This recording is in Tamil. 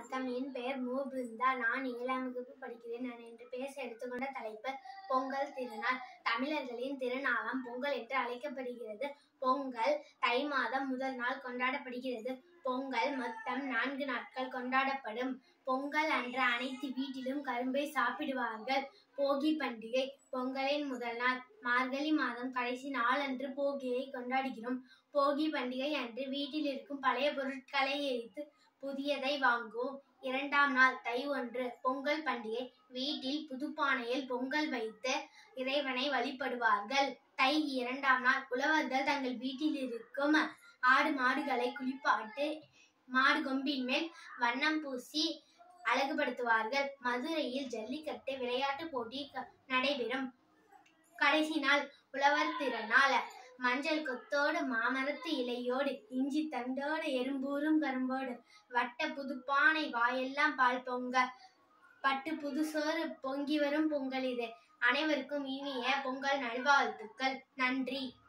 வணக்கம். என் பெயர் மு. பிருந்தா. நான் 7ஆம் வகுப்பு படிக்கிறேன். நான் இன்று பேச எடுத்துக்கொண்ட தலைப்பு பொங்கல் திருநாள். தமிழர்களின் திருநாளாம் பொங்கல் என்று அழைக்கப்படுகிறது. பொங்கல் தை மாதம் முதல் நாள் கொண்டாடப்படுகிறது. பொங்கல் மொத்தம் 4 நாட்கள் கொண்டாடப்படும். பொங்கல் அன்று அனைத்து வீட்டிலும் கரும்பை சாப்பிடுவார்கள். போகி பண்டிகை பொங்கலின் முதல் நாள் மார்கழி மாதம் கடைசி நாள் அன்று போகியை கொண்டாடுகிறோம். போகி பண்டிகை அன்று வீட்டில் இருக்கும் பழைய பொருட்களை எரித்து புதியதை வாங்குவோம். 2ஆம் நாள் தை 1 பொங்கல் பண்டிகை. வீட்டில் புதுப்பானையில் பொங்கல் வைத்து இறைவனை வழிபடுவார்கள். தை 2ஆம் நாள் உழவர்கள் தங்கள் வீட்டில் இருக்கும் ஆடு மாடுகளை குளிப்பாட்டு மாடு கொம்பின் மேல் வண்ணம் பூசி அழகுபடுத்துவார்கள். மதுரையில் ஜல்லிக்கட்டு விளையாட்டு போட்டி நடைபெறும். கடைசி நாள் உழவர் திருநாள். மஞ்சள் கொத்தோடு மாமரத்து இலையோடு இஞ்சி தண்டோடு எறும்பூரும் கரும்போடு வட்ட புதுப்பானை வாயெல்லாம் பால் பொங்க பட்டு புதுசோறு பொங்கி வரும் பொங்கல் இது. அனைவருக்கும் இனிய பொங்கல் நல்வாழ்த்துக்கள். நன்றி.